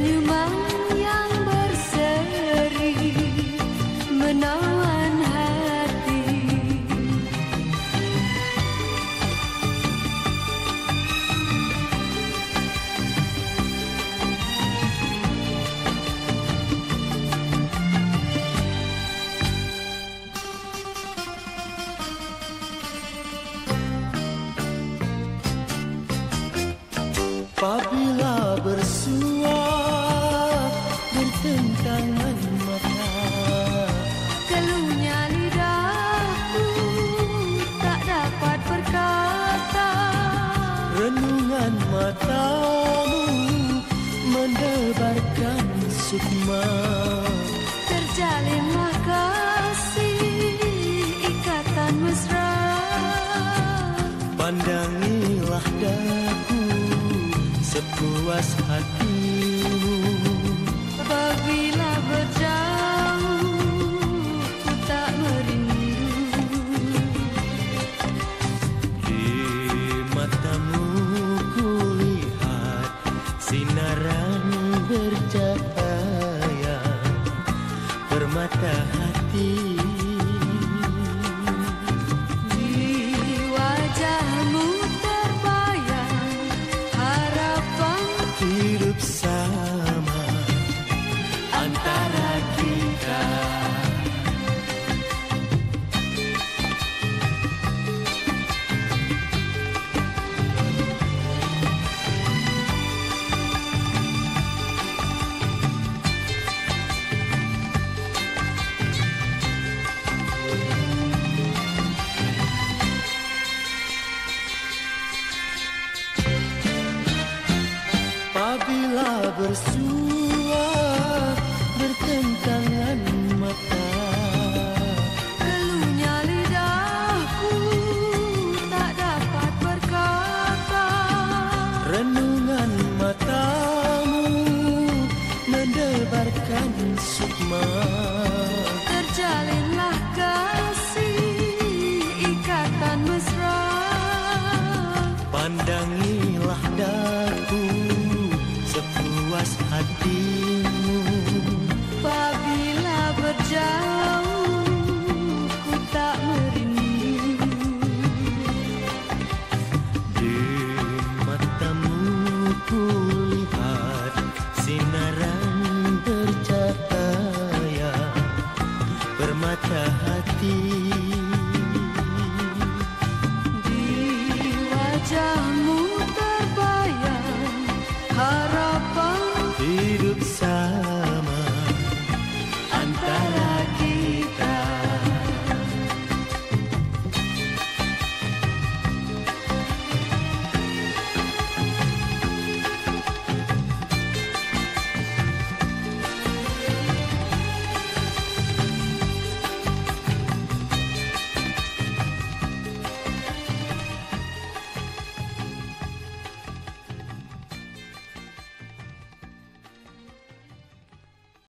Senyuman yang berseri menawan hati. Apabila bersua bertentangan mata, Keluhnya lidahku tak dapat berkata. renungan matamu mendebarkan sukma. Terjalinlah kasih ikatan mesra. Pandangilah daku sepuas hatimu. Apabila berjauh ku tak merindu. Di matamu kulihat sinaran bercahaya permata hati. Di wajahmu terbayang harapan Hidup sama antara kita. Apabila bersua bertentangan mata, keluhnya lidahku tak dapat berkata. renungan matamu mendebarkan sukma. Terjalinlah kasih ikatan mesra. Pandangilah daku sepuas hatimu. Apabila berjauh ku tak merindu. Di matamu kulihat sinaran bercahaya permata hati. Di wajahmu